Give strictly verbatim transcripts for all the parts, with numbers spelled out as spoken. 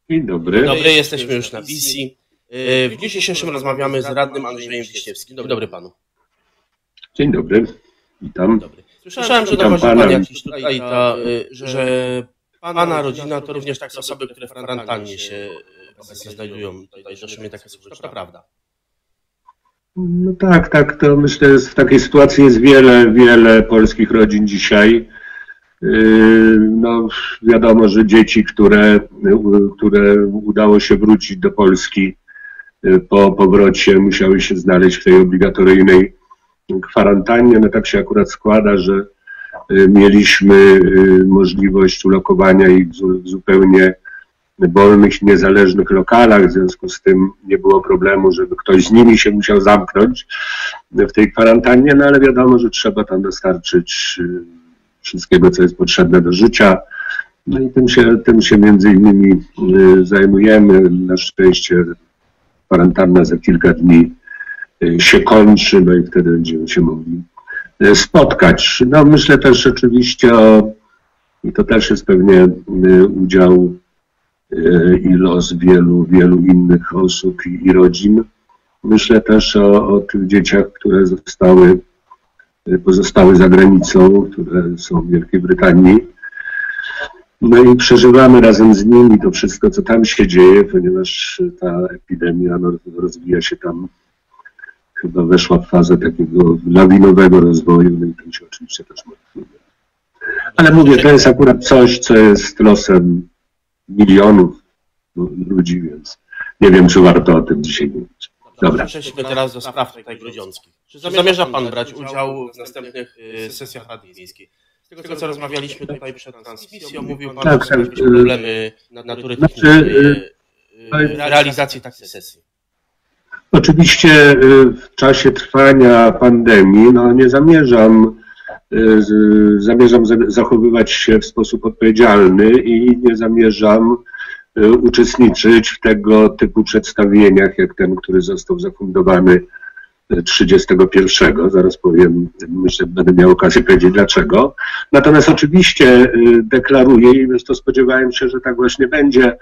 Dzień dobry. Dzień dobry, jesteśmy już na wizji. W dniu dzisiejszym rozmawiamy z radnym Andrzejem Wiśniewskim. Dzień dobry panu. Dzień dobry, witam. Dobry. Słyszałem, że dochodzi pan jakiś tutaj, ta, że pana rodzina to również takie osoby, które w kwarantannie się obecnie znajdują. Tutaj doszły mnie takie słowa, to prawda? No tak, tak, to myślę, że w takiej sytuacji jest wiele, wiele polskich rodzin dzisiaj. No wiadomo, że dzieci, które, które udało się wrócić do Polski po powrocie, musiały się znaleźć w tej obligatoryjnej kwarantannie. No tak się akurat składa, że mieliśmy możliwość ulokowania ich w zupełnie wolnych, niezależnych lokalach, w związku z tym nie było problemu, żeby ktoś z nimi się musiał zamknąć w tej kwarantannie, no ale wiadomo, że trzeba tam dostarczyć wszystkiego, co jest potrzebne do życia. No i tym się, tym się między innymi zajmujemy. Na szczęście kwarantanna za kilka dni się kończy, no i wtedy będziemy się mogli spotkać. No myślę też oczywiście o, i to też jest pewnie udział i los wielu, wielu innych osób i, i rodzin. Myślę też o, o tych dzieciach, które zostały, pozostały za granicą, które są w Wielkiej Brytanii. No i przeżywamy razem z nimi to wszystko, co tam się dzieje, ponieważ ta epidemia no, rozwija się tam, chyba weszła w fazę takiego lawinowego rozwoju, no i tym się oczywiście też martwimy. Ale mówię, to jest akurat coś, co jest losem milionów ludzi, więc nie wiem, czy warto o tym dzisiaj mówić. Dobra. Przejdźmy teraz do spraw tutaj grudziąckich. Czy zamierza pan brać udział w następnych sesjach Rady Miejskiej? Z tego, co rozmawialiśmy tutaj przed transmisją, mówił pan, tak, że są jakieś problemy natury technicznej w realizacji takiej sesji. Oczywiście w czasie trwania pandemii no, nie zamierzam, zamierzam zachowywać się w sposób odpowiedzialny i nie zamierzam uczestniczyć w tego typu przedstawieniach, jak ten, który został zafundowany trzydziestego pierwszego. Zaraz powiem, myślę, będę miał okazję powiedzieć dlaczego. Natomiast oczywiście deklaruję i to spodziewałem się, że tak właśnie będzie,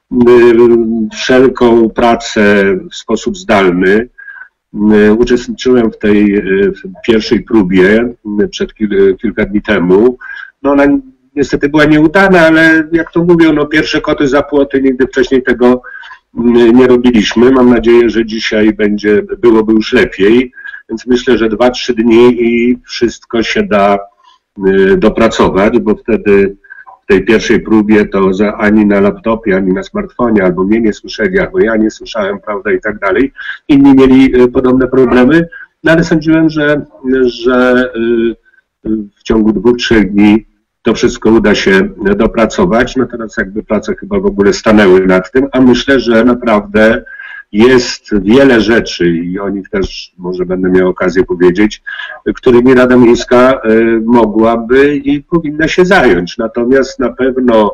wszelką pracę w sposób zdalny. Uczestniczyłem w tej w pierwszej próbie przed kil, kilka dni temu. No ona niestety była nieudana, ale jak to mówią, no pierwsze koty za płoty, nigdy wcześniej tego nie robiliśmy. Mam nadzieję, że dzisiaj będzie, byłoby już lepiej, więc myślę, że dwa, trzy dni i wszystko się da dopracować, bo wtedy w tej pierwszej próbie to za, ani na laptopie, ani na smartfonie, albo mnie nie słyszeli, albo ja nie słyszałem, prawda, i tak dalej. Inni mieli podobne problemy, no ale sądziłem, że, że w ciągu dwóch, trzech dni to wszystko uda się dopracować. No teraz jakby prace chyba w ogóle stanęły nad tym, a myślę, że naprawdę jest wiele rzeczy i o nich też może będę miał okazję powiedzieć, którymi Rada Miejska mogłaby i powinna się zająć. Natomiast na pewno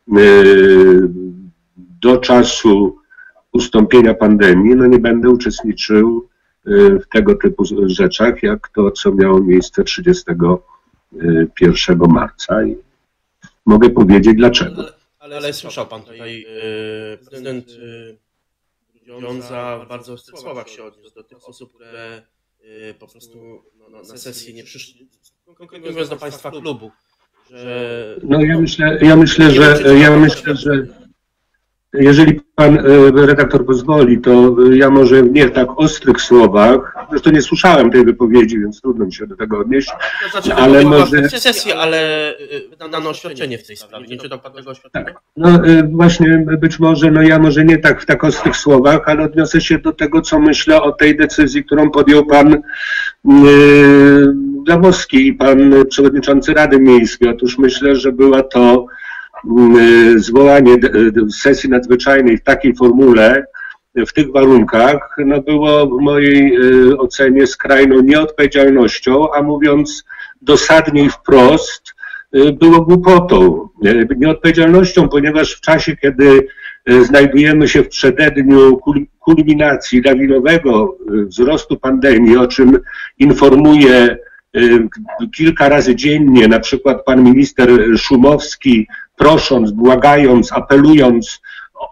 do czasu ustąpienia pandemii no nie będę uczestniczył w tego typu rzeczach, jak to, co miało miejsce trzydziestego pierwszego marca i mogę powiedzieć dlaczego. Ale, ale, ale słyszał pan tutaj, yy, prezydent Grudziądza w bardzo ostrych słowach się odniósł do tych osób, które yy, po prostu no, na sesję nie przyszli, konkretnie mówiąc do państwa klubu, że... No ja myślę, ja myślę, że ja myślę, że jeżeli pan redaktor pozwoli, to ja może nie w tak ostrych słowach, zresztą nie słyszałem tej wypowiedzi, więc trudno mi się do tego odnieść, to znaczy, ale może... sesji, ale wydano oświadczenie w tej sprawie. Nie czytał pan tego oświadczenia? Tak. No właśnie być może, no ja może nie tak w tak ostrych słowach, ale odniosę się do tego, co myślę o tej decyzji, którą podjął pan yy, Dawowski i pan przewodniczący Rady Miejskiej. Otóż myślę, że była to zwołanie sesji nadzwyczajnej w takiej formule, w tych warunkach, no było w mojej ocenie skrajną nieodpowiedzialnością, a mówiąc dosadniej wprost, było głupotą. Nieodpowiedzialnością, ponieważ w czasie, kiedy znajdujemy się w przededniu kulminacji lawinowego wzrostu pandemii, o czym informuje kilka razy dziennie, na przykład pan minister Szumowski, prosząc, błagając, apelując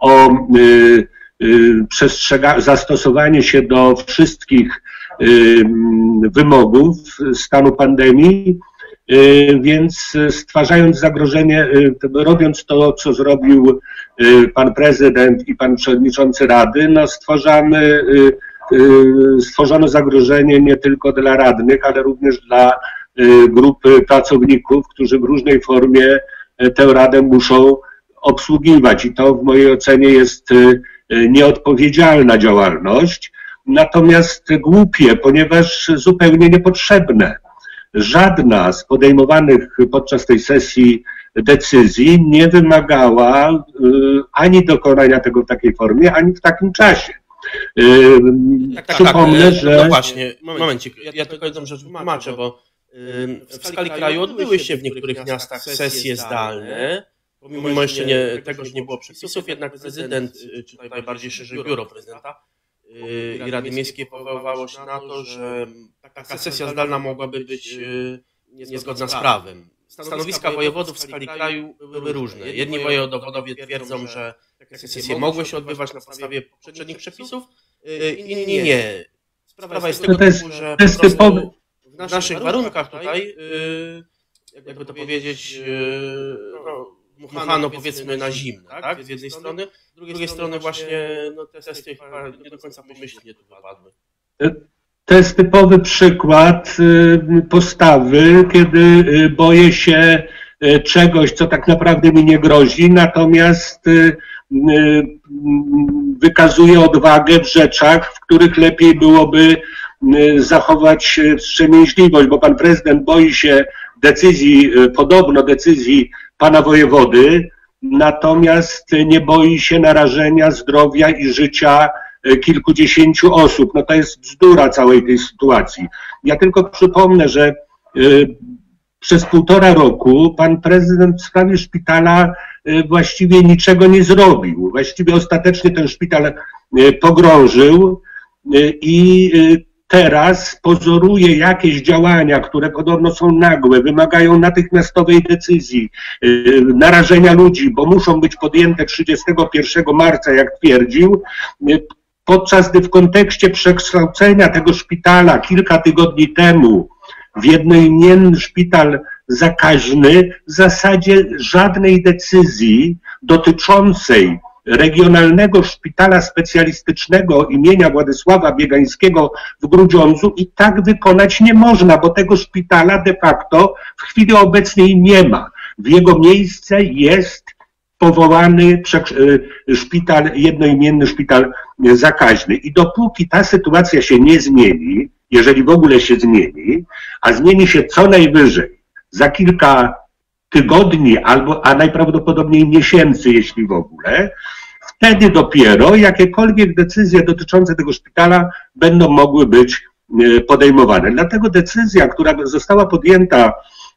o przestrzega- zastosowanie się do wszystkich wymogów stanu pandemii, więc stwarzając zagrożenie, robiąc to, co zrobił pan prezydent i pan przewodniczący Rady, no stwarzamy, stworzono zagrożenie nie tylko dla radnych, ale również dla grupy pracowników, którzy w różnej formie tę Radę muszą obsługiwać i to w mojej ocenie jest nieodpowiedzialna działalność, natomiast głupie, ponieważ zupełnie niepotrzebne. Żadna z podejmowanych podczas tej sesji decyzji nie wymagała ani dokonania tego w takiej formie, ani w takim czasie. Tak, tak, Przypomnę, tak, że... No właśnie, momencik, ja, ja tylko jedną rzecz wytłumaczę, bo w skali kraju odbyły się w niektórych miastach sesje zdalne, pomimo jeszcze nie, tego, że nie było przepisów, jednak prezydent, czy tutaj bardziej szerzej biuro prezydenta i Rady Miejskiej powoływało się na to, że taka sesja zdalna mogłaby być niezgodna z prawem. Stanowiska wojewodów w skali kraju były różne. Jedni wojewodowie twierdzą, że takie sesje mogły się odbywać na podstawie poprzednich przepisów, inni nie. Sprawa jest tego typu, że po prostu w naszych warunkach tutaj, jakby to powiedzieć, dmuchano powiedzmy na zimno, tak? Z jednej strony, z drugiej strony właśnie no, te testy chyba nie do końca pomyślnie tu wypadły. To jest typowy przykład postawy, kiedy boję się czegoś, co tak naprawdę mi nie grozi, natomiast wykazuje odwagę w rzeczach, w których lepiej byłoby zachować wstrzemięźliwość, bo pan prezydent boi się decyzji, podobno decyzji pana wojewody, natomiast nie boi się narażenia zdrowia i życia kilkudziesięciu osób. No to jest bzdura całej tej sytuacji. Ja tylko przypomnę, że przez półtora roku pan prezydent w sprawie szpitala właściwie niczego nie zrobił. Właściwie ostatecznie ten szpital pogrążył i teraz pozoruje jakieś działania, które podobno są nagłe, wymagają natychmiastowej decyzji, narażenia ludzi, bo muszą być podjęte trzydziestego pierwszego marca, jak twierdził, podczas gdy w kontekście przekształcenia tego szpitala kilka tygodni temu w jednoimienny szpital zakaźny w zasadzie żadnej decyzji dotyczącej Regionalnego Szpitala Specjalistycznego imienia Władysława Biegańskiego w Grudziądzu i tak wykonać nie można, bo tego szpitala de facto w chwili obecnej nie ma. W jego miejsce jest powołany szpital, jednoimienny szpital zakaźny. I dopóki ta sytuacja się nie zmieni, jeżeli w ogóle się zmieni, a zmieni się co najwyżej za kilka tygodni albo, a najprawdopodobniej miesięcy, jeśli w ogóle, wtedy dopiero jakiekolwiek decyzje dotyczące tego szpitala będą mogły być podejmowane. Dlatego decyzja, która została podjęta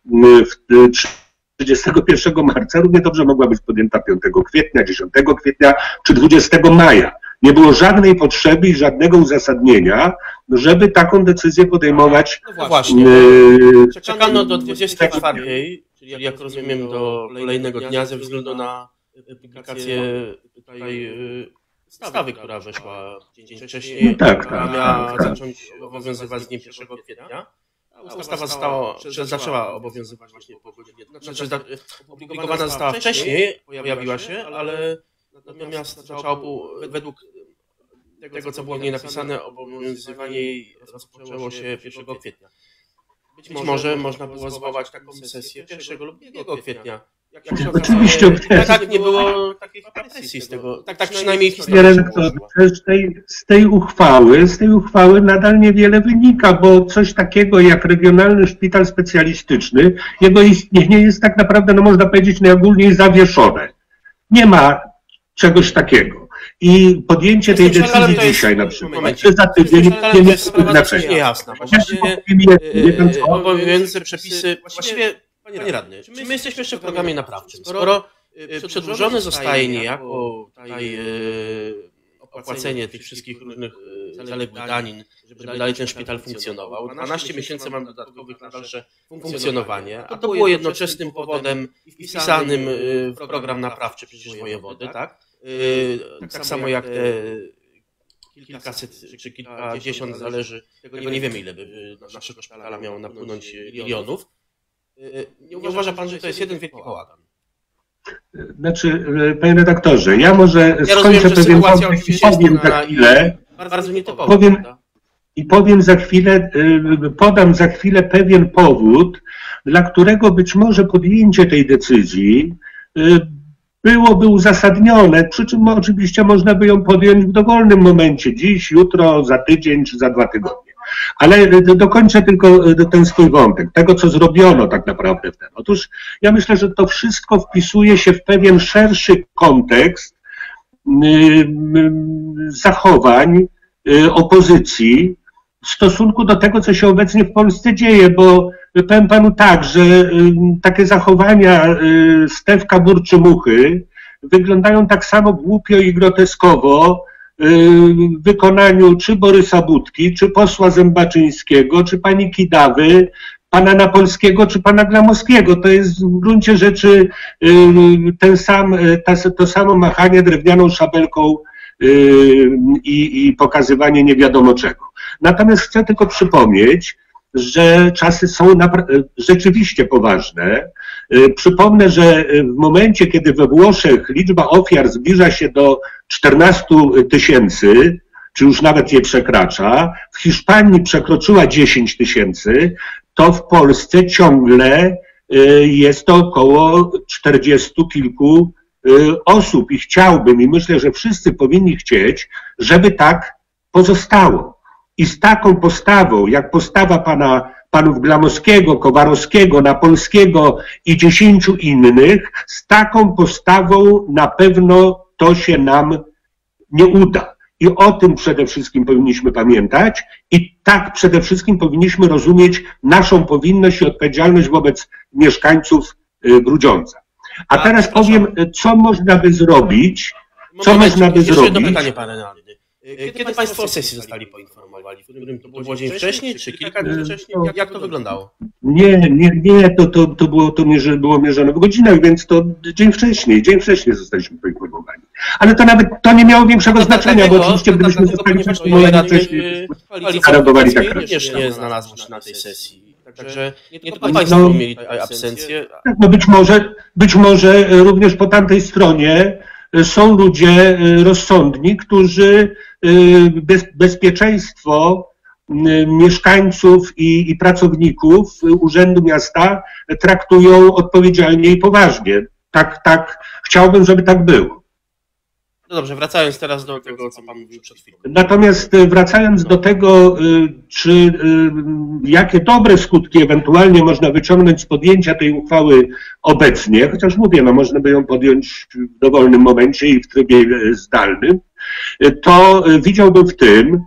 w trzydziestego pierwszego marca, równie dobrze mogła być podjęta piątego kwietnia, dziesiątego kwietnia czy dwudziestego maja. Nie było żadnej potrzeby i żadnego uzasadnienia, żeby taką decyzję podejmować. No właśnie. Yy, Czekano do dwudziestej czwartej, czyli jak rozumiem do kolejnego dnia ze względu na publikację tutaj ustawy, która weszła dzień wcześniej, no tak, która tak, miała tak, tak. zacząć obowiązywać z dniem pierwszego kwietnia. Ustawa została, zaczęła obowiązywać właśnie po godzinie, znaczy opublikowana została wcześniej, pojawiła się, ale natomiast zaczęło według tego, co było w niej napisane, obowiązywanie jej rozpoczęło się pierwszego kwietnia. Być może można było zwołać taką sesję pierwszego lub drugiego kwietnia. Oczywiście. Tak, nie było takiej presji z tego, tak, tak przynajmniej historia. Z tej, z tej uchwały, z tej uchwały nadal niewiele wynika, bo coś takiego jak Regionalny Szpital Specjalistyczny, jego istnienie jest tak naprawdę, no można powiedzieć, najogólniej zawieszone. Nie ma czegoś takiego. I podjęcie tej decyzji dzisiaj na przykład, czy za tydzień, nie ma znaczenia. Niejasna. Obowiązujące przepisy, właściwie, panie radny, czy my jesteśmy jeszcze w programie naprawczym? Skoro przedłużone zostaje niejako tutaj opłacenie tych wszystkich różnych zaległych danin, żeby dalej ten szpital funkcjonował, dwanaście miesięcy mam dodatkowych na dalsze funkcjonowanie, a to było jednoczesnym powodem wpisanym w program naprawczy przecież wojewody, tak? Tak, tak samo jak te kilkaset czy kilkadziesiąt, zależy, tego nie wiemy, ile by naszego szpitala miało napłynąć milionów. Nie uważa pan, że to jest jeden wielki bałagan? Znaczy, panie redaktorze, ja może ja skończę rozumiem, pewien pomysł i powiem za chwilę, bardzo nietypowo, powiem, i powiem za chwilę, podam za chwilę pewien powód, dla którego być może podjęcie tej decyzji byłoby uzasadnione, przy czym oczywiście można by ją podjąć w dowolnym momencie, dziś, jutro, za tydzień czy za dwa tygodnie. Ale dokończę tylko ten swój wątek, tego co zrobiono tak naprawdę w tym. Otóż ja myślę, że to wszystko wpisuje się w pewien szerszy kontekst zachowań opozycji w stosunku do tego, co się obecnie w Polsce dzieje, bo powiem panu tak, że takie zachowania Stefka Burczymuchy wyglądają tak samo głupio i groteskowo w wykonaniu czy Borysa Budki, czy posła Zębaczyńskiego, czy pani Kidawy, pana Napolskiego, czy pana Glamowskiego. To jest w gruncie rzeczy ten sam, to samo machanie drewnianą szabelką i, i pokazywanie nie wiadomo czego. Natomiast chcę tylko przypomnieć, że czasy są rzeczywiście poważne. Przypomnę, że w momencie, kiedy we Włoszech liczba ofiar zbliża się do czternastu tysięcy, czy już nawet je przekracza, w Hiszpanii przekroczyła dziesięć tysięcy, to w Polsce ciągle jest to około czterdziestu kilku osób i chciałbym, i myślę, że wszyscy powinni chcieć, żeby tak pozostało. I z taką postawą, jak postawa pana, panów Glamowskiego, Kowarowskiego, Napolskiego i dziesięciu innych, z taką postawą na pewno to się nam nie uda. I o tym przede wszystkim powinniśmy pamiętać i tak przede wszystkim powinniśmy rozumieć naszą powinność i odpowiedzialność wobec mieszkańców Grudziądza. A teraz powiem, co można by zrobić, co można by zrobić. Jedno pytanie, panie Leonidy. Kiedy państwo o sesji zostali poinformowani? W którym to było dzień wcześniej, czy kilka dni wcześniej? Jak, jak to wyglądało? Nie, nie, nie, to, to, to było, to mierzy, było mierzone w godzinach, więc to dzień wcześniej, dzień wcześniej zostaliśmy poinformowani. Ale to nawet, to nie miało większego no, znaczenia, dlatego, bo oczywiście gdybyśmy zostali poinformowani wcześniej, zareagowali tak również nie znalazło się na tej sesji. Także nie tylko państwo no, mieli absencję. Tak, no być może, być może również po tamtej stronie są ludzie rozsądni, którzy bez, bezpieczeństwo mieszkańców i, i pracowników Urzędu Miasta traktują odpowiedzialnie i poważnie. Tak, tak, chciałbym, żeby tak było. No dobrze, wracając teraz do tego, co pan mówił przed chwilą. Natomiast wracając do tego, czy jakie dobre skutki ewentualnie można wyciągnąć z podjęcia tej uchwały obecnie, chociaż mówię, no można by ją podjąć w dowolnym momencie i w trybie zdalnym, to widziałbym w tym,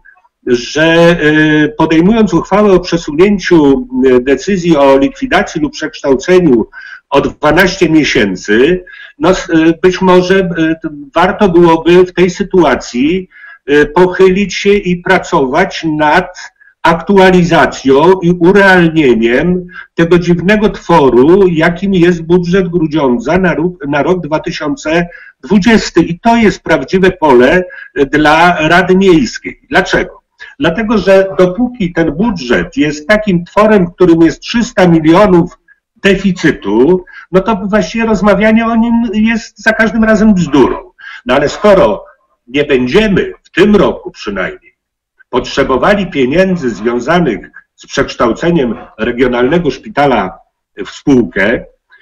że podejmując uchwałę o przesunięciu decyzji o likwidacji lub przekształceniu o dwanaście miesięcy, no być może warto byłoby w tej sytuacji pochylić się i pracować nad aktualizacją i urealnieniem tego dziwnego tworu, jakim jest budżet Grudziądza na rok, na rok dwa tysiące dwudziesty. I to jest prawdziwe pole dla Rady Miejskiej. Dlaczego? Dlatego, że dopóki ten budżet jest takim tworem, w którym jest trzysta milionów deficytu, no to właściwie rozmawianie o nim jest za każdym razem bzdurą. No ale skoro nie będziemy w tym roku przynajmniej potrzebowali pieniędzy związanych z przekształceniem regionalnego szpitala w spółkę,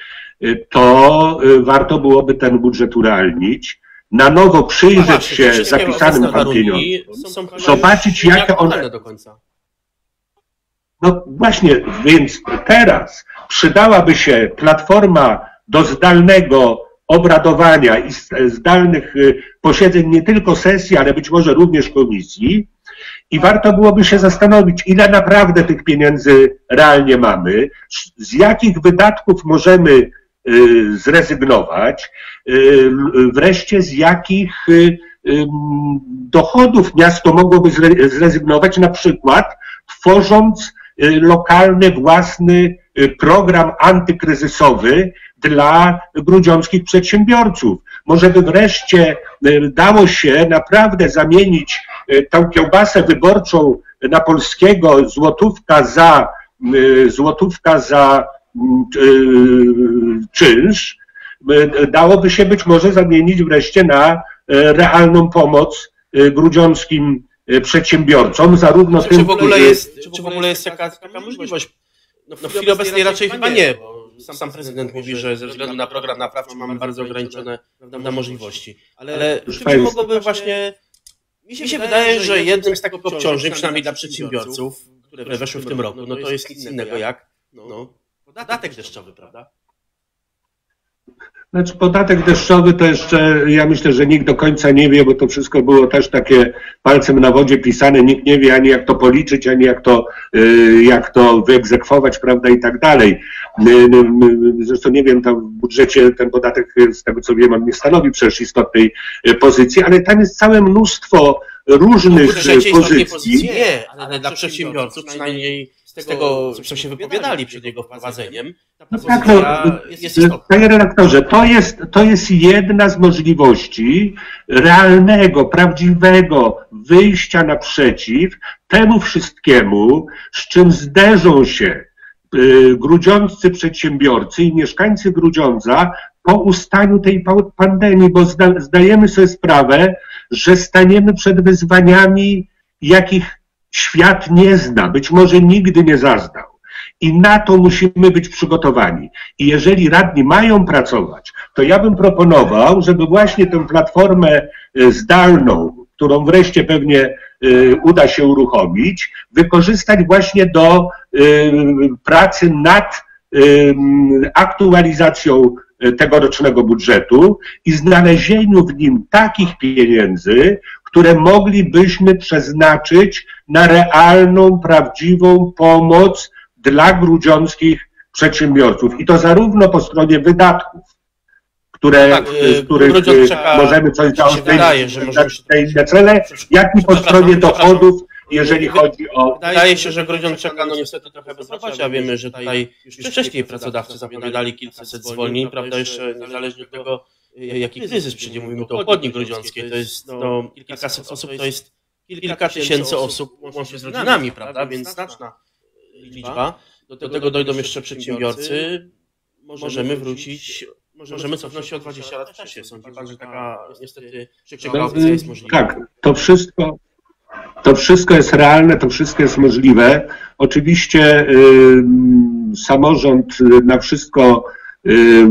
to warto byłoby ten budżet urealnić, na nowo przyjrzeć Aha, się zapisanym tam pieniądzom, zobaczyć jakie one... do końca. No właśnie, więc teraz przydałaby się platforma do zdalnego obradowania i zdalnych posiedzeń nie tylko sesji, ale być może również komisji i warto byłoby się zastanowić, ile naprawdę tych pieniędzy realnie mamy, z jakich wydatków możemy zrezygnować, wreszcie z jakich dochodów miasto mogłoby zrezygnować, na przykład tworząc lokalny, własny program antykryzysowy dla grudziąckich przedsiębiorców. może by wreszcie dało się naprawdę zamienić tą kiełbasę wyborczą na polskiego, złotówka za, złotówka za czynsz, dałoby się być może zamienić wreszcie na realną pomoc grudziąckim przedsiębiorcom, zarówno czy, tym, czy w ogóle jest, czy w ogóle jest taka, taka możliwość? No w, no w chwili obecnej raczej chyba nie, bo sam, sam prezydent mówi, że ze względu na program naprawczy mamy bardzo ograniczone na możliwości. Ale, ale czy mogłoby właśnie... Mi się, mi się wydaje, że jednym z takich obciążeń, przynajmniej dla przedsiębiorców, które weszły w tym roku, no to jest nic innego jak no, podatek deszczowy, prawda? Znaczy podatek deszczowy to jeszcze, ja myślę, że nikt do końca nie wie, bo to wszystko było też takie palcem na wodzie pisane, nikt nie wie ani jak to policzyć, ani jak to, jak to wyegzekwować, prawda, i tak dalej. Zresztą nie wiem, tam w budżecie ten podatek, z tego co wiem, on nie stanowi przecież istotnej pozycji, ale tam jest całe mnóstwo różnych pozycji. pozycji. Nie, ale dla przedsiębiorców, przynajmniej z tego, co się wypowiadali przed jego wprowadzeniem, no tak, no, jest panie redaktorze, to jest, to jest jedna z możliwości realnego, prawdziwego wyjścia naprzeciw temu wszystkiemu, z czym zderzą się grudziąccy przedsiębiorcy i mieszkańcy Grudziądza po ustaniu tej pandemii, bo zda, zdajemy sobie sprawę, że staniemy przed wyzwaniami, jakich świat nie zna, być może nigdy nie zaznał. I na to musimy być przygotowani. I jeżeli radni mają pracować, to ja bym proponował, żeby właśnie tę platformę zdalną, którą wreszcie pewnie uda się uruchomić, wykorzystać właśnie do pracy nad aktualizacją tegorocznego budżetu i znalezieniu w nim takich pieniędzy, które moglibyśmy przeznaczyć na realną, prawdziwą pomoc dla grudziąckich przedsiębiorców. I to zarówno po stronie wydatków, które, tak, z których możemy coś zaoszczędzić na inne cele, jak i po stronie dochodów, jeżeli chodzi o... Wydaje się, że Grudziądz czeka no niestety trochę bezrobocia. Wiemy, że tutaj już wcześniej pracodawcy zapowiadali kilkaset zwolnień, prawda, jeszcze niezależnie od tego, jaki kryzys przyjdzie. Mówimy tu o Podni Grudziąckiej, to jest no, kilkaset osób, to jest kilka tysięcy osób łącznie z rodzinami, prawda, więc znaczna liczba. Do tego dojdą jeszcze przedsiębiorcy, możemy wrócić, możemy cofnąć się o dwadzieścia lat w czasie. Sądzi pan, że taka niestety przykra opcja jest możliwa? Tak, to wszystko, to wszystko jest realne, to wszystko jest możliwe. Oczywiście y, samorząd na wszystko y, y,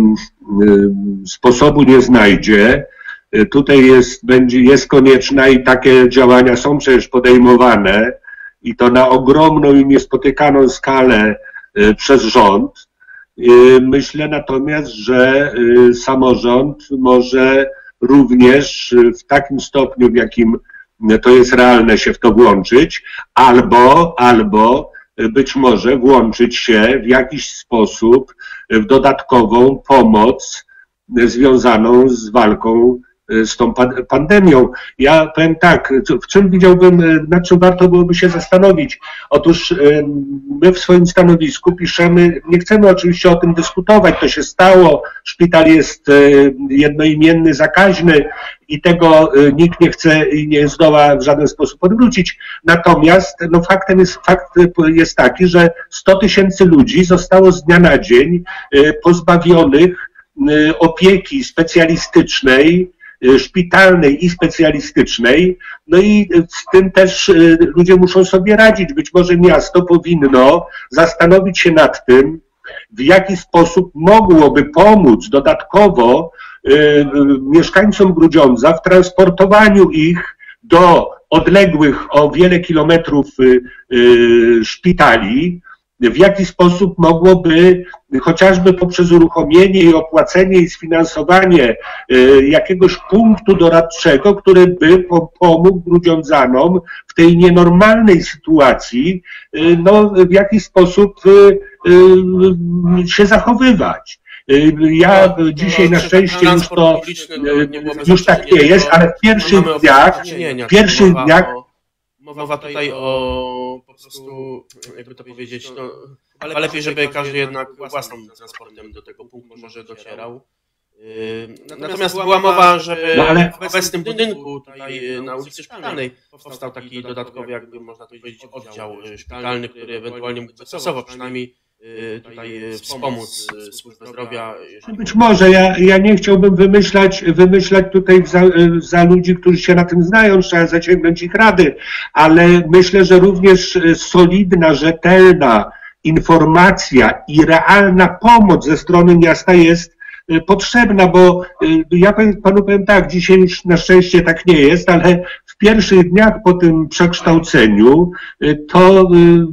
sposobu nie znajdzie. Y, tutaj jest, będzie, jest konieczna i takie działania są przecież podejmowane i to na ogromną i niespotykaną skalę y, przez rząd. Y, myślę natomiast, że y, samorząd może również w takim stopniu, w jakim to jest realne, się w to włączyć, albo, albo być może włączyć się w jakiś sposób w dodatkową pomoc związaną z walką z tą pandemią. Ja powiem tak, w czym widziałbym, nad czym warto byłoby się zastanowić. Otóż my w swoim stanowisku piszemy, nie chcemy oczywiście o tym dyskutować, to się stało, szpital jest jednoimienny, zakaźny i tego nikt nie chce i nie zdoła w żaden sposób odwrócić. Natomiast no, faktem jest, fakt jest taki, że sto tysięcy ludzi zostało z dnia na dzień pozbawionych opieki specjalistycznej, szpitalnej i specjalistycznej, no i z tym też ludzie muszą sobie radzić. Być może miasto powinno zastanowić się nad tym, w jaki sposób mogłoby pomóc dodatkowo y, mieszkańcom Grudziądza w transportowaniu ich do odległych o wiele kilometrów y, y, szpitali, w jaki sposób mogłoby chociażby poprzez uruchomienie i opłacenie i sfinansowanie jakiegoś punktu doradczego, który by pomógł grudziądzanom w tej nienormalnej sytuacji, no, w jaki sposób się zachowywać. Ja dzisiaj na szczęście już to, już tak nie jest, ale w pierwszych dniach, w pierwszych dniach mowa tutaj o po prostu, jakby to powiedzieć, no, ale lepiej, żeby każdy jednak własnym transportem do tego punktu może docierał. Natomiast była mowa, żeby no, ale... w obecnym budynku tutaj na ulicy Szpitalnej powstał taki dodatkowy, jakby można powiedzieć, oddział szpitalny, który ewentualnie mógł czasowo przynajmniej tutaj wspomóc służbę zdrowia. Być może, ja, ja nie chciałbym wymyślać, wymyślać tutaj za, za ludzi, którzy się na tym znają, trzeba zaciągnąć ich rady, ale myślę, że również solidna, rzetelna informacja i realna pomoc ze strony miasta jest potrzebna, bo ja panu powiem tak, dzisiaj już na szczęście tak nie jest, ale w pierwszych dniach po tym przekształceniu to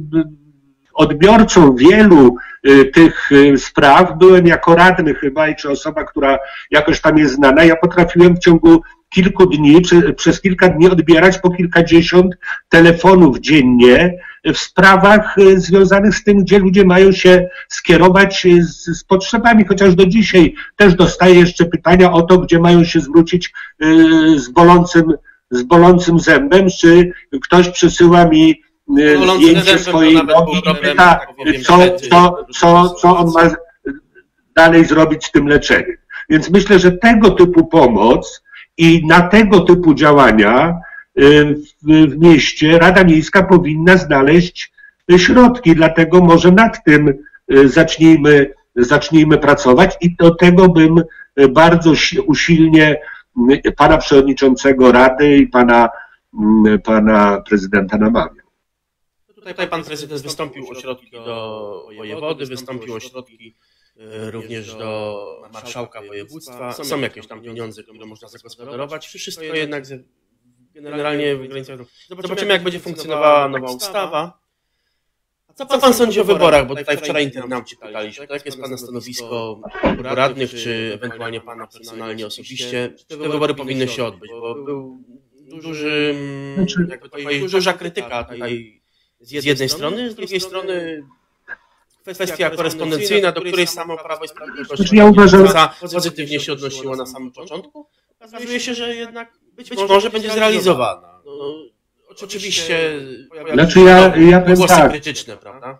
odbiorcą wielu tych spraw byłem jako radny chyba i czy osoba, która jakoś tam jest znana. Ja potrafiłem w ciągu kilku dni, czy przez kilka dni odbierać po kilkadziesiąt telefonów dziennie w sprawach związanych z tym, gdzie ludzie mają się skierować z, z potrzebami, chociaż do dzisiaj też dostaję jeszcze pytania o to, gdzie mają się zwrócić z bolącym, z bolącym zębem, czy ktoś przysyła mi zdjęcie swojej nogi i pyta, co, co, co, co on ma dalej zrobić z tym leczeniem. Więc myślę, że tego typu pomoc i na tego typu działania w, w mieście Rada Miejska powinna znaleźć środki, dlatego może nad tym zacznijmy, zacznijmy pracować i do tego bym bardzo usilnie pana przewodniczącego Rady i pana, pana prezydenta namawiał. Tutaj pan prezydent wystąpił o środki do wojewody, wystąpił o środki również do marszałka województwa. Są jakieś tam pieniądze, które można zagospodarować. Wszystko jednak generalnie w granicach. Zobaczymy, jak będzie funkcjonowała nowa ustawa. A co pan sądzi o wyborach? Bo tutaj wczoraj internauci pytaliśmy, jakie jest pana stanowisko radnych, czy ewentualnie pana personalnie, osobiście, czy te wybory powinny się odbyć? Bo był duży, jakby tutaj, duża krytyka tutaj z jednej strony, z drugiej strony kwestia korespondencyjna, do której samo Prawo i Sprawiedliwość ja uważam, pozytywnie się odnosiło na samym początku. Okazuje się, że jednak być, być może będzie zrealizowana. No, oczywiście znaczy ja, ja głosy tak. krytyczne, prawda?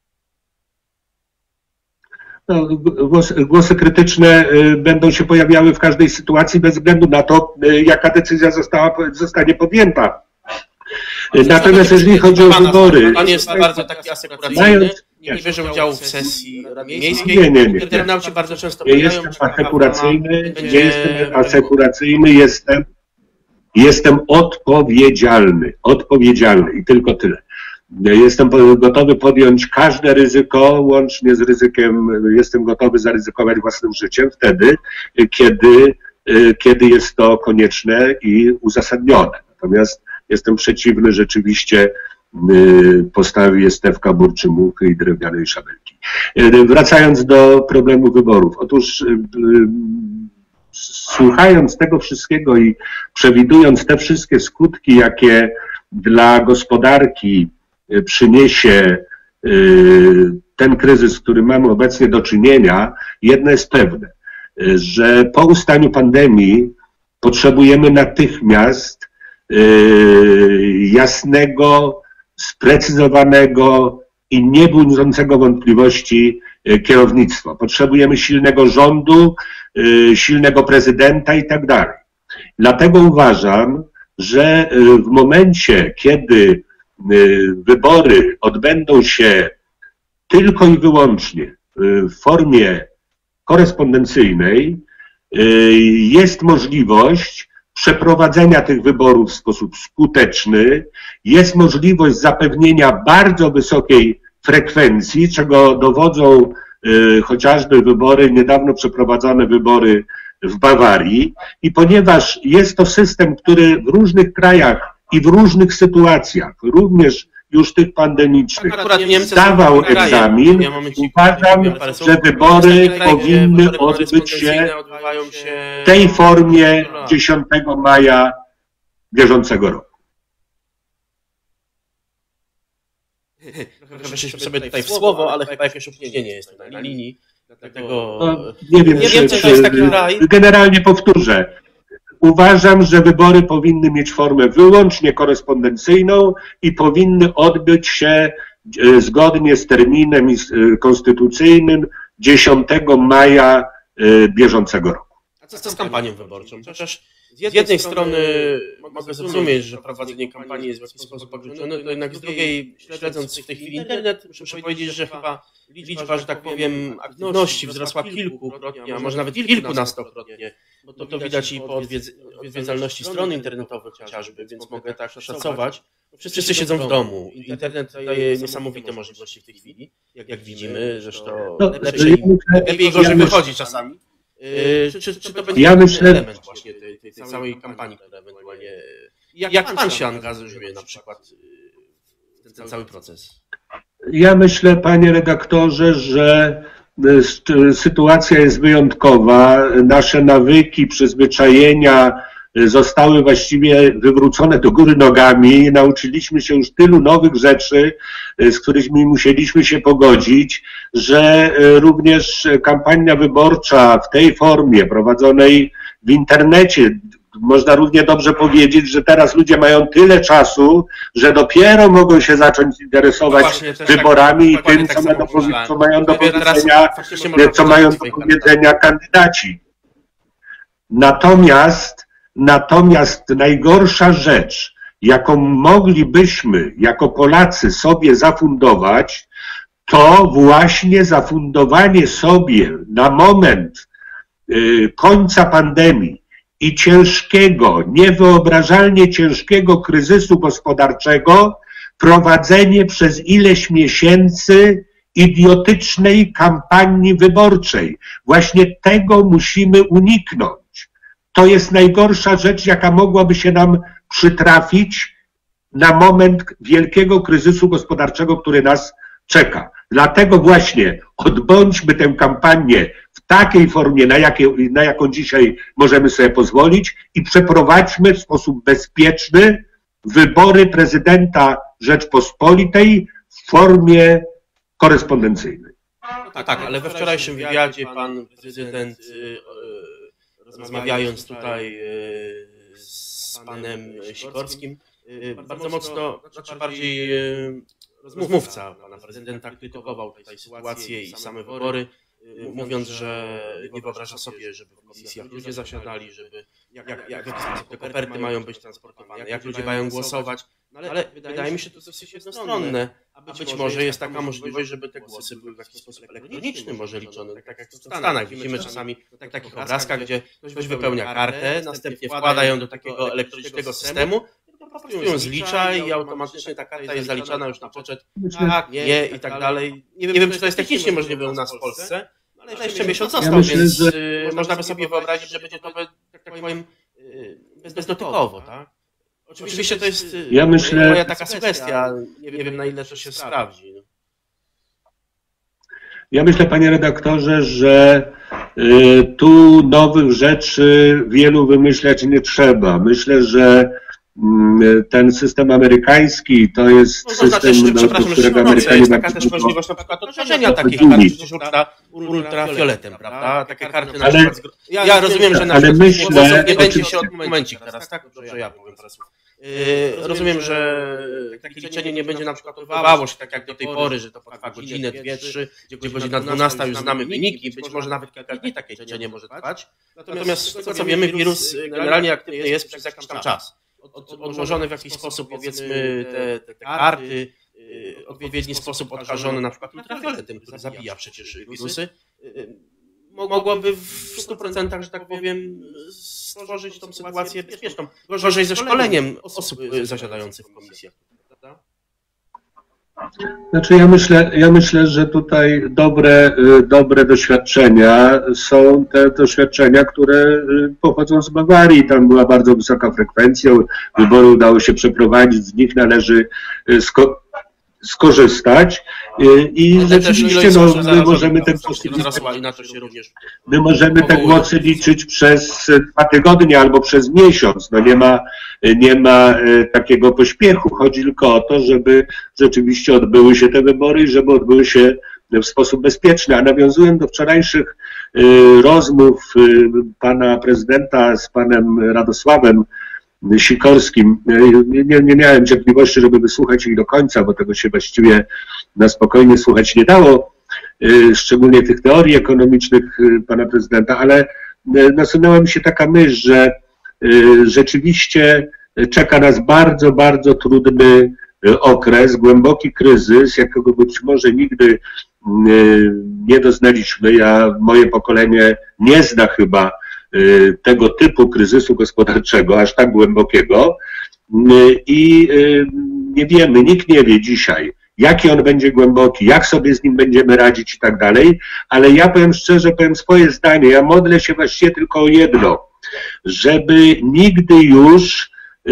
No, głosy, głosy krytyczne będą się pojawiały w każdej sytuacji bez względu na to, jaka decyzja została, zostanie podjęta. Natomiast jeżeli chodzi o wybory... Pan jest bardzo taki asekuracyjny, nie bierze udziału w sesji miejskiej. Nie, nie, nie. Internauci bardzo często nie jestem asekuracyjny, nie jestem asekuracyjny, jestem, jestem odpowiedzialny, odpowiedzialny i tylko tyle. Jestem gotowy podjąć każde ryzyko, łącznie z ryzykiem, jestem gotowy zaryzykować własnym życiem wtedy, kiedy, kiedy jest to konieczne i uzasadnione. Natomiast jestem przeciwny rzeczywiście postawie Stefka Burczymuchy i drewnianej szabelki. Wracając do problemu wyborów. Otóż słuchając tego wszystkiego i przewidując te wszystkie skutki, jakie dla gospodarki przyniesie ten kryzys, z którym mamy obecnie do czynienia, jedno jest pewne, że po ustaniu pandemii potrzebujemy natychmiast jasnego, sprecyzowanego i niebudzącego wątpliwości kierownictwa. Potrzebujemy silnego rządu, silnego prezydenta i tak dalej. Dlatego uważam, że w momencie, kiedy wybory odbędą się tylko i wyłącznie w formie korespondencyjnej, jest możliwość przeprowadzenia tych wyborów w sposób skuteczny, jest możliwość zapewnienia bardzo wysokiej frekwencji, czego dowodzą y, chociażby wybory, niedawno przeprowadzone wybory w Bawarii. I ponieważ jest to system, który w różnych krajach i w różnych sytuacjach, również już tych pandemicznych, zdawał egzamin, uważam, że wybory powinny odbyć się w tej formie dziesiątego maja bieżącego roku. Weszliśmy sobie tutaj w słowo, ale chyba jakieś opóźnienie jest na linii. Dlatego no, nie wiem, nie czy, wiem, czy to jest taki kraj. Generalnie powtórzę. Uważam, że wybory powinny mieć formę wyłącznie korespondencyjną i powinny odbyć się zgodnie z terminem konstytucyjnym dziesiątego maja bieżącego roku. co z kampanią wyborczą. Chociaż z jednej strony mogę zrozumieć, że prowadzenie kampanii jest w jakiś sposób ograniczone, to jednak z drugiej, śledząc w tej chwili internet, muszę powiedzieć, że chyba liczba, że tak powiem, aktywności wzrosła kilkukrotnie, a może nawet kilkunastokrotnie, bo to, to widać i po odwiedzalności stron internetowych chociażby, więc mogę tak szacować. Wszyscy siedzą w domu. Internet daje niesamowite możliwości w tej chwili, jak, jak widzimy, zresztą no, lepiej, lepiej gorzej ja wychodzi czasami. Czy, czy, czy to będzie ja myślę, element właśnie tej, tej, tej całej kampanii, która ewentualnie... Jak, jak pan się angażuje na przykład w ten cały proces? Ja myślę, panie redaktorze, że sytuacja jest wyjątkowa. Nasze nawyki, przyzwyczajenia zostały właściwie wywrócone do góry nogami. Nauczyliśmy się już tylu nowych rzeczy, z którymi musieliśmy się pogodzić, że również kampania wyborcza w tej formie prowadzonej w internecie, można równie dobrze powiedzieć, że teraz ludzie mają tyle czasu, że dopiero mogą się zacząć interesować no wyborami tak, i tym, tak co, ma do, co mają do powiedzenia, co mają do powiedzenia kandydaci. Natomiast Natomiast najgorsza rzecz, jaką moglibyśmy jako Polacy sobie zafundować, to właśnie zafundowanie sobie na moment y, końca pandemii i ciężkiego, niewyobrażalnie ciężkiego kryzysu gospodarczego, prowadzenie przez ileś miesięcy idiotycznej kampanii wyborczej. Właśnie tego musimy uniknąć. To jest najgorsza rzecz, jaka mogłaby się nam przytrafić na moment wielkiego kryzysu gospodarczego, który nas czeka. Dlatego właśnie odbądźmy tę kampanię w takiej formie, na, jakie, na jaką dzisiaj możemy sobie pozwolić i przeprowadźmy w sposób bezpieczny wybory prezydenta Rzeczpospolitej w formie korespondencyjnej. Tak, tak, ale we wczorajszym wywiadzie pan prezydent, rozmawiając tutaj z panem Sikorskim, bardzo mocno, znaczy bardziej rozmówca pana prezydenta krytykował tutaj sytuację i same wybory, mówiąc, że nie wyobraża sobie, żeby w komisjach ludzie zasiadali, żeby jak, jak, jak te koperty mają być transportowane, jak ludzie mają głosować, no ale, ale wydaje mi się to dosyć jednostronne, a być może jest taka możliwość, żeby te głosy były w jakiś sposób elektroniczny może liczone, tak jak w Stanach. Widzimy czasami w takich obrazkach, gdzie ktoś wypełnia kartę, następnie wkłada ją do takiego elektronicznego systemu, po prostu ją zlicza i automatycznie ta karta jest zaliczana już na poczet, tak, nie i tak dalej. Nie wiem, czy to jest technicznie możliwe u nas w Polsce, ale jeszcze miesiąc został, ja myślę, więc że... można by sobie wyobrazić, że będzie to, tak powiem, bezdotykowo, tak? Oczywiście to jest ja myślę, moja taka sugestia, nie wiem na ile to się sprawdzi. Ja myślę, panie redaktorze, że y, tu nowych rzeczy wielu wymyślać nie trzeba. Myślę, że y, ten system amerykański to jest no, system, no, znaczy, do którego Amerykanie... Jest taka też możliwość na przykład odtworzenia takich kart ultra, ultrafioletem, prawda? Takie karty na przykład... Ja, ja rozumiem, że na przykład myślę, nie będzie się od momencik teraz, tak? Dobrze, ja powiem parę słów. Yy, rozumiem, że takie liczenie nie będzie na przykład odbywało się tak jak do tej pory, że to potrwa godzinę, dwie, trzy, gdzie godzina dwunasta już znamy wyniki, być może nawet kilka dni takie liczenie może trwać. Natomiast z tego co wiemy, wirus generalnie aktywny jest przez jakiś tam czas. Od, odłożone w jakiś sposób powiedzmy te, te, te karty, w odpowiedni sposób odkażone na przykład ultrafioletem, który zabija przecież wirusy, mogłoby w stu procentach, że tak powiem, stworzyć tą sytuację bezpieczną. Gorzej ze szkoleniem osób zasiadających w komisjach. Prawda? Znaczy ja myślę, ja myślę, że tutaj dobre, dobre doświadczenia są te doświadczenia, które pochodzą z Bawarii. Tam była bardzo wysoka frekwencja, wybory udało się przeprowadzić, z nich należy sko skorzystać i ale rzeczywiście no, my możemy te głosy my możemy te głosy liczyć przez dwa tygodnie albo przez miesiąc. No nie ma, nie ma takiego pośpiechu. Chodzi tylko o to, żeby rzeczywiście odbyły się te wybory i żeby odbyły się w sposób bezpieczny. A nawiązując do wczorajszych rozmów pana prezydenta z panem Radosławem Sikorskim. Nie, nie miałem cierpliwości, żeby wysłuchać ich do końca, bo tego się właściwie na spokojnie słuchać nie dało, szczególnie tych teorii ekonomicznych pana prezydenta, ale nasunęła mi się taka myśl, że rzeczywiście czeka nas bardzo, bardzo trudny okres, głęboki kryzys, jakiego być może nigdy nie doznaliśmy. Ja, moje pokolenie nie zna chyba tego typu kryzysu gospodarczego, aż tak głębokiego i nie wiemy, nikt nie wie dzisiaj, jaki on będzie głęboki, jak sobie z nim będziemy radzić i tak dalej, ale ja powiem szczerze, powiem swoje zdanie, ja modlę się właściwie tylko o jedno, żeby nigdy już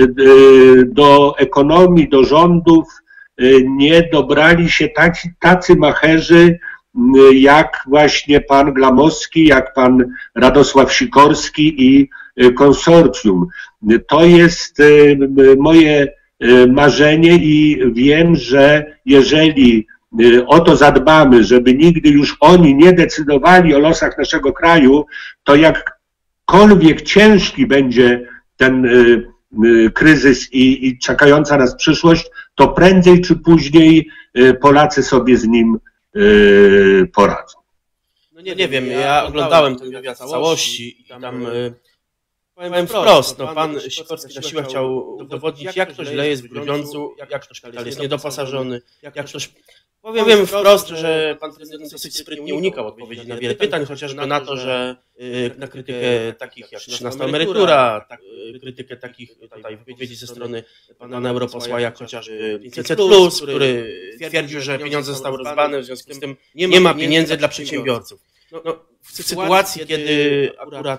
do ekonomii, do rządów nie dobrali się tacy, tacy macherzy, jak właśnie pan Glamowski, jak pan Radosław Sikorski i konsorcjum. To jest moje marzenie i wiem, że jeżeli o to zadbamy, żeby nigdy już oni nie decydowali o losach naszego kraju, to jakkolwiek ciężki będzie ten kryzys i, i czekająca nas przyszłość, to prędzej czy później Polacy sobie z nim poradzą. No nie, nie wiem, ja oglądałem ten wywiad w całości i tam powiem wprost, no pan Sikorski na siłę chciał udowodnić, jak to źle jest w Grudziądzu, jak to szpital jest niedoposażony, jak to... Powiem wprost, że pan prezydent dosyć sprytnie unikał odpowiedzi na wiele pytań, chociażby na to, że na krytykę takich jak trzynasta emerytura, tak, krytykę takich tutaj wypowiedzi ze strony pana europosła, jak chociażby pięćset plus, który twierdził, że pieniądze zostały rozdane, w związku z tym nie ma pieniędzy dla przedsiębiorców. No, no, w sytuacji, kiedy akurat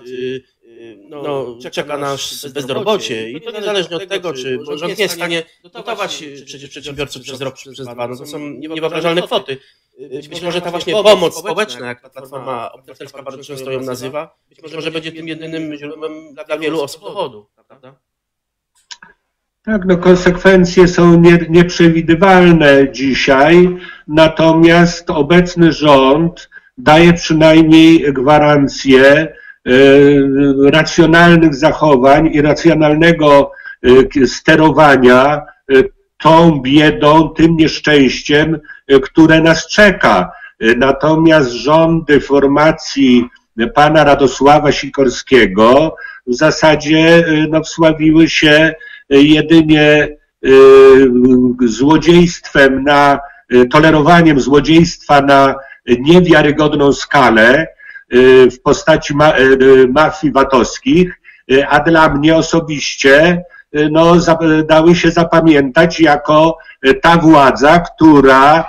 no, czeka nas bezrobocie i to niezależnie od tego, czy rząd nie jest w stanie dotować przecież przedsiębiorców przez rok, przez dwa, no to są niewyobrażalne kwoty. Być może ta właśnie pomoc społeczna, jak Platforma Obywatelska bardzo często ją nazywa, być może będzie tym jedynym źródłem dla wielu osób dochodu, prawda? Tak, no konsekwencje są nie, nieprzewidywalne dzisiaj, natomiast obecny rząd daje przynajmniej gwarancję racjonalnych zachowań i racjonalnego sterowania tą biedą, tym nieszczęściem, które nas czeka. Natomiast rządy formacji pana Radosława Sikorskiego w zasadzie no, wsławiły się jedynie złodziejstwem na, tolerowaniem złodziejstwa na niewiarygodną skalę w postaci ma, mafii VAT-owskich, a dla mnie osobiście no, dały się zapamiętać jako ta władza, która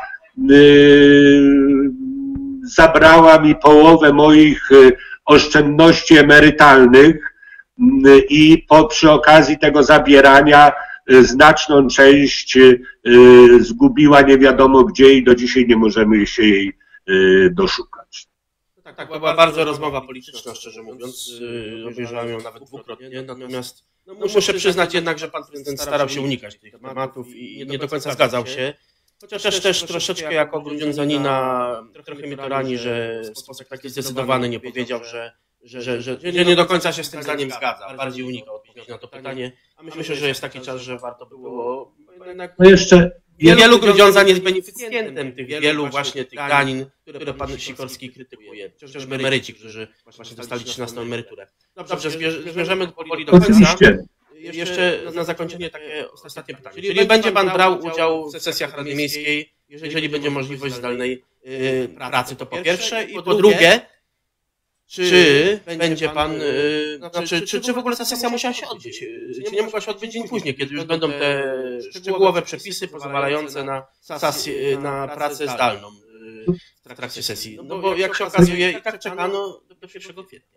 zabrała mi połowę moich oszczędności emerytalnych i po, przy okazji tego zabierania znaczną część zgubiła nie wiadomo gdzie i do dzisiaj nie możemy się jej doszukać. Tak, tak, to była bardzo rozmowa polityczna, szczerze mówiąc. Obejrzałem ją nawet dwukrotnie, natomiast no, muszę przyznać jednak, że pan prezydent starał się unikać tych tematów i nie do końca zgadzał się. Chociaż też troszeczkę jako grudziądzanina trochę mnie to rani, że w sposób taki zdecydowany nie powiedział, że, że, że, że, że nie do końca się z tym zdaniem zgadza. Bardziej unikał odpowiedzi na to pytanie. A myślę, że jest taki czas, że warto by było jednak... No jeszcze... Wielu Grudziądzan jest beneficjentem tych wielu właśnie tych danin, które pan Sikorski krytykuje. Chociażby emeryci, którzy właśnie dostali trzynastą emeryturę. Dobrze, zmierzamy powoli do końca. Oczywiście. Jeszcze na zakończenie takie ostatnie pytanie. Czyli będzie pan brał udział w sesjach Rady Miejskiej, jeżeli będzie możliwość zdalnej pracy, to po pierwsze. I po drugie, czy będzie pan, znaczy, czy, czy w ogóle ta sesja musiała się odbyć? Czy nie mogła się odbyć dzień później, kiedy już będą te szczegółowe przepisy pozwalające na, sesję, na pracę zdalną w trakcie sesji? No bo jak się okazuje, i tak czekano do pierwszego kwietnia.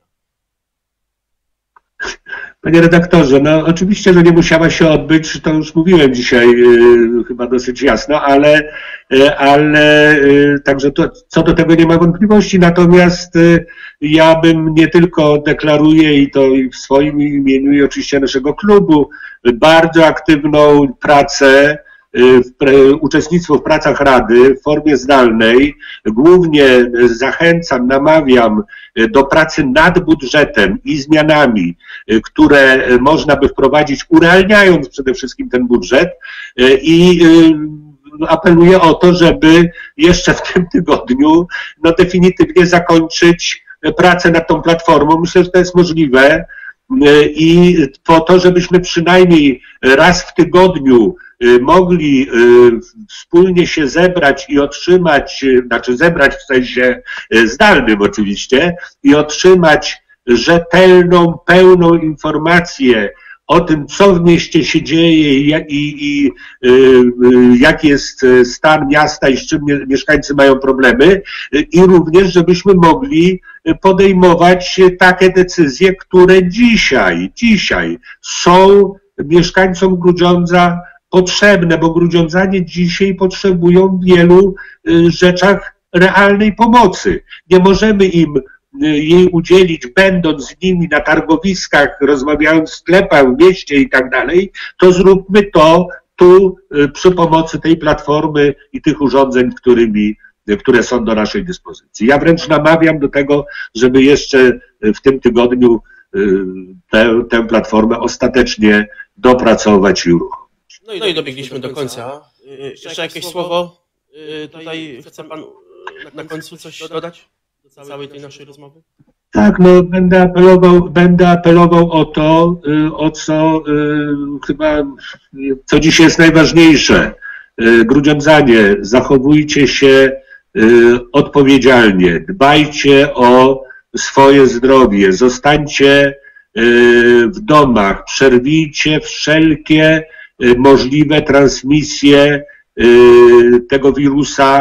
Panie redaktorze, no oczywiście, że nie musiała się odbyć, to już mówiłem dzisiaj yy, chyba dosyć jasno, ale, yy, ale yy, także to, co do tego nie ma wątpliwości, natomiast yy, ja bym nie tylko deklaruję i to i w swoim imieniu i oczywiście naszego klubu bardzo aktywną pracę, w, uczestnictwo w pracach Rady w formie zdalnej. Głównie zachęcam, namawiam do pracy nad budżetem i zmianami, które można by wprowadzić, urealniając przede wszystkim ten budżet i apeluję o to, żeby jeszcze w tym tygodniu no, definitywnie zakończyć pracę nad tą platformą. Myślę, że to jest możliwe i po to, żebyśmy przynajmniej raz w tygodniu mogli wspólnie się zebrać i otrzymać, znaczy zebrać w sensie zdalnym oczywiście, i otrzymać rzetelną, pełną informację o tym, co w mieście się dzieje i, i, i y, jaki jest stan miasta i z czym mieszkańcy mają problemy, i również, żebyśmy mogli podejmować takie decyzje, które dzisiaj, dzisiaj są mieszkańcom Grudziądza potrzebne, bo grudziądzanie dzisiaj potrzebują w wielu rzeczach realnej pomocy. Nie możemy im jej udzielić, będąc z nimi na targowiskach, rozmawiając w sklepach, w mieście i tak dalej, to zróbmy to tu przy pomocy tej platformy i tych urządzeń, którymi, które są do naszej dyspozycji. Ja wręcz namawiam do tego, żeby jeszcze w tym tygodniu tę, tę platformę ostatecznie dopracować i uruchomić. No i, no i dobiegliśmy do końca. Jeszcze jakieś słowo? Tutaj chce Pan na końcu coś dodać do całej tej naszej rozmowy? Tak, no będę apelował, będę apelował o to, o co chyba, co dzisiaj jest najważniejsze. Grudziądzanie, zachowujcie się odpowiedzialnie, dbajcie o swoje zdrowie, zostańcie w domach, przerwijcie wszelkie możliwe transmisje tego wirusa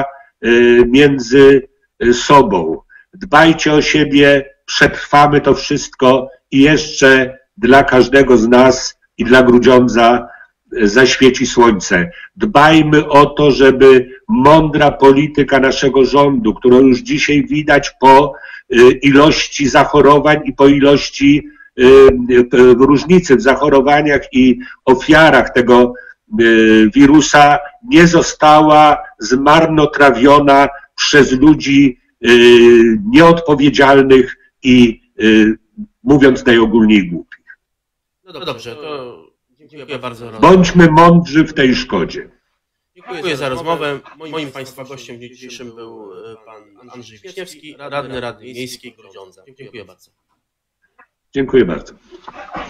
między sobą. Dbajcie o siebie, przetrwamy to wszystko i jeszcze dla każdego z nas i dla Grudziądza zaświeci słońce. Dbajmy o to, żeby mądra polityka naszego rządu, którą już dzisiaj widać po ilości zachorowań i po ilości różnicy w zachorowaniach i ofiarach tego wirusa, nie została zmarnotrawiona przez ludzi nieodpowiedzialnych i, mówiąc najogólniej, głupich. No dobrze, to dziękuję bardzo. Bądźmy mądrzy w tej szkodzie. Dziękuję za rozmowę. Moim Państwa gościem dzisiejszym był Pan Andrzej Wiśniewski, radny Rady Miejskiej Grudziądza. Dziękuję bardzo. Dziękuję bardzo.